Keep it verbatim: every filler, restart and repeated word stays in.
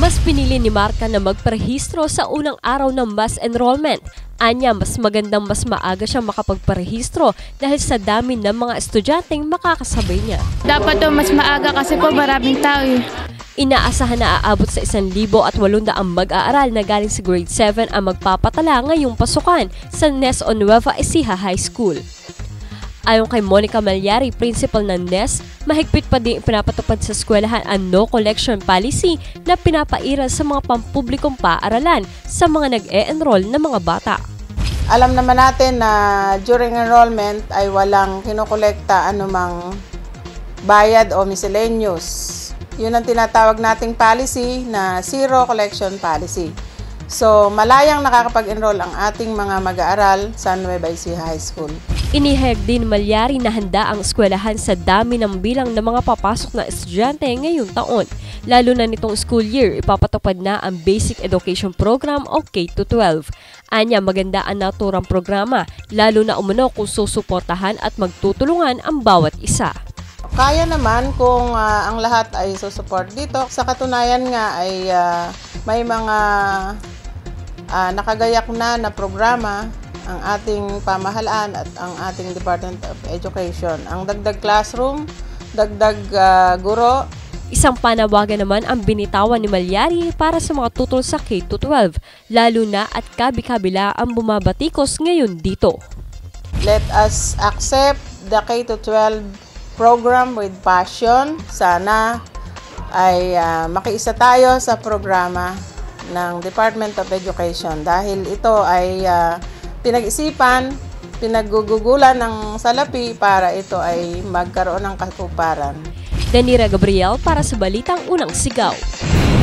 Mas pinili ni Marca na magparehistro sa unang araw ng mass enrollment. Anya, mas magandang mas maaga siyang makapagparehistro dahil sa dami ng mga estudyanteng makakasabay niya. Dapat to mas maaga kasi po maraming tao eh. Inaasahan na aabot sa isang libo at walundaang mag-aaral na galing sa grade seven ang magpapatala ngayong pasukan sa N E S o Nueva Ecija High School. Ayon kay Monica Malyari, principal ng N E S, mahigpit pa din pinapatupad sa eskwelahan ang no collection policy na pinapairal sa mga pampublikong paaralan sa mga nag-e-enroll na mga bata. Alam naman natin na during enrollment ay walang kinokolekta anumang bayad o miscellaneous. Yun ang tinatawag nating policy na zero collection policy. So, malayang nakakapag-enroll ang ating mga mag-aaral sa Nueva Ecija High School. Inihayag din Malyari na handa ang eskwelahan sa dami ng bilang ng mga papasok na estudyante ngayong taon. Lalo na nitong school year, ipapatupad na ang Basic Education Program o K to twelve. Anya, maganda ang naturang programa, lalo na umano kung susuportahan at magtutulungan ang bawat isa. Kaya naman kung uh, ang lahat ay susupport dito. Sa katunayan nga ay uh, may mga uh, nakagayak na na programa ang ating pamahalaan at ang ating Department of Education. Ang dagdag classroom, dagdag uh, guro. Isang panawagan naman ang binitawan ni Malyari para sa mga tutol sa K to twelve, lalo na at kabi-kabila ang bumabatikos ngayon dito. Let us accept the K to twelve program with passion. Sana ay uh, makiisa tayo sa programa ng Department of Education dahil ito ay uh, pinag-isipan, pinaggugugulan ng salapi para ito ay magkaroon ng katuparan. Danira Gabriel para sa Balitang Unang Sigaw.